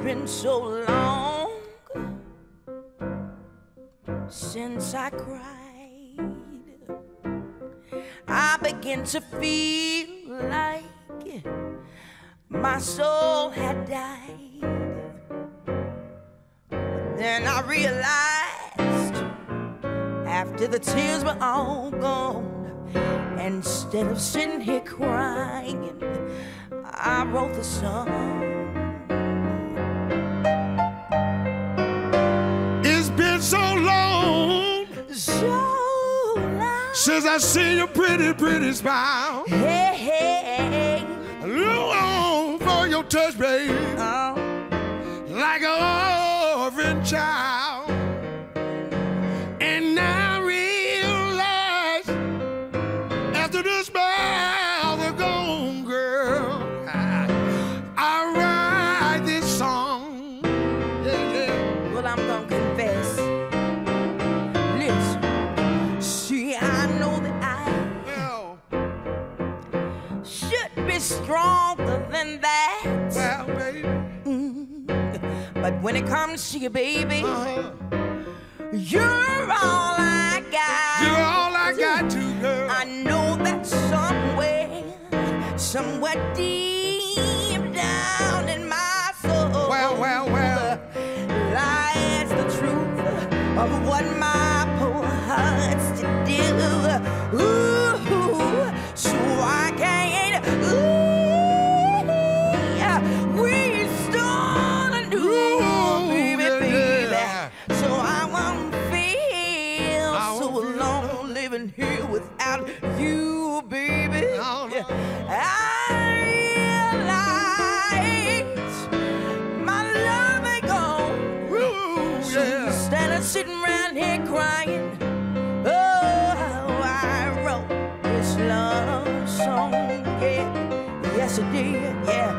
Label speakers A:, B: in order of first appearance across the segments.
A: been so long since I cried. I begin to feel like my soul had died. Then I realized after the tears were all gone, instead of sitting here crying, I wrote the song.
B: It's been so long, since I seen your pretty, pretty smile.
A: Hey, hey,
B: long for your touch, baby, like an orphan child. And now I realize after the smiles are gone, girl, I write this song. Yeah, yeah.
A: Well, I'm gonna confess. Listen, see, I know that I should be stronger than that.
B: Well, baby.
A: But when it comes to you, baby, you're all I got.
B: You're all I got too, girl.
A: I know that somewhere deep down in my soul,
B: well,
A: lies the truth of what my poor heart's to do. Ooh, so I can't. We start anew, baby. So I won't feel so alone living here without you, baby. I realize my love ain't gone. So instead of sitting around here crying, oh, I wrote this love song. Yeah, yes I did, yeah.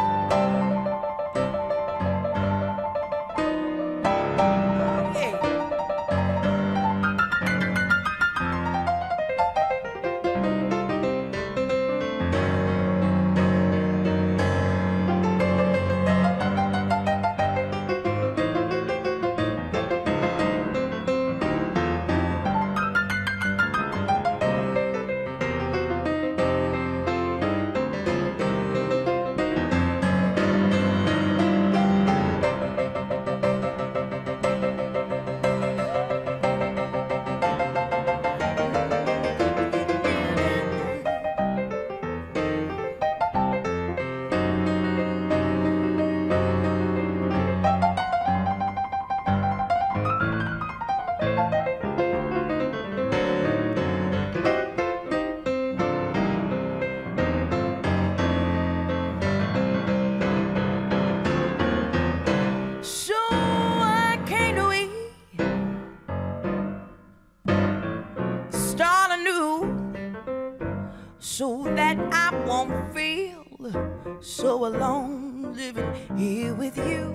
A: So that I won't feel so alone living here with you.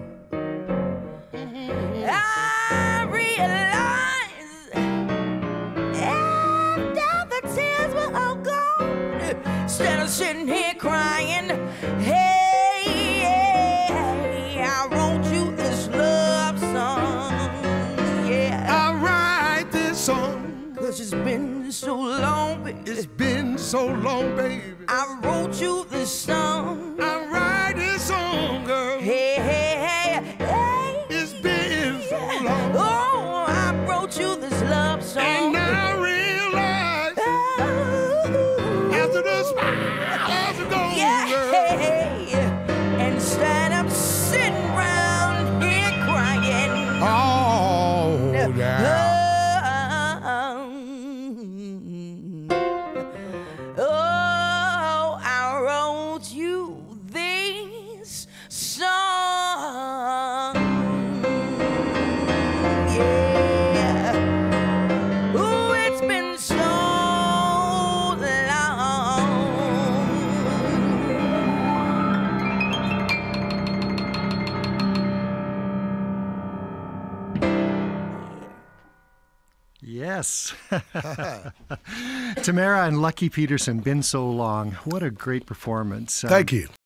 A: I realize after the tears were all gone, instead of sitting here crying, hey, I wrote you this love song. Yeah,
B: I write this song.
A: 'Cause it's been so long, baby.
B: It's been so long, baby.
A: I wrote you this song.
B: I write this song, girl.
A: Hey, hey, hey, hey.
B: It's been so long.
A: Oh, I wrote you this love song.
B: And now I realize after the smiles are gone,
A: yeah,
B: girl.
A: hey, instead of sitting around here crying.
B: Oh, yeah.
A: Oh, I wrote you this song. Yeah. Oh, it's been so
C: Yes. Tamara and Lucky Peterson, Been So Long. What a great performance.
B: Thank you.